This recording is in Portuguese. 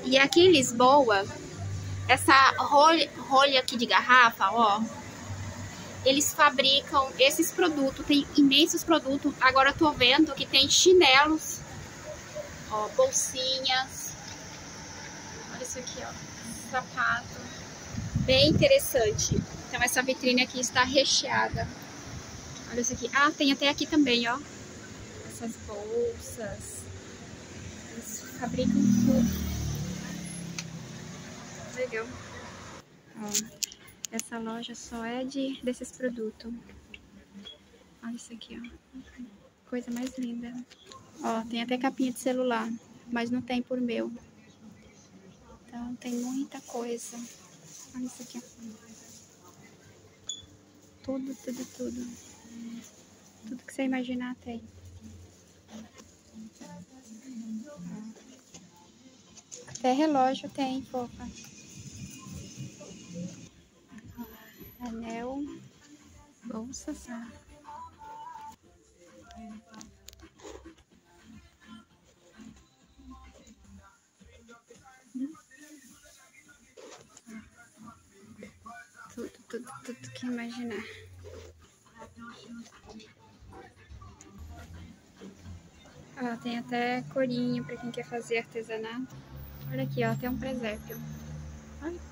E aqui em Lisboa, essa rolha aqui de garrafa, ó, eles fabricam esses produtos, tem imensos produtos. Agora eu tô vendo que tem chinelos, ó, bolsinhas. Olha isso aqui, ó, sapato. Bem interessante. Então essa vitrine aqui está recheada. Olha isso aqui. Ah, tem até aqui também, ó. Essas bolsas. Eles fabricam tudo. Legal. Ó, essa loja só é desses produtos. Olha isso aqui, ó. Coisa mais linda. Ó, tem até capinha de celular, mas não tem por meu. Então tem muita coisa. Olha isso aqui, ó. Tudo, tudo, tudo. Tudo que você imaginar tem. Até relógio tem, fofa. Anel, bolsa, tá? Tudo, tudo, tudo que imaginar. Ó, tem até corinho pra quem quer fazer artesanato. Olha aqui, ó, tem um presépio. Olha.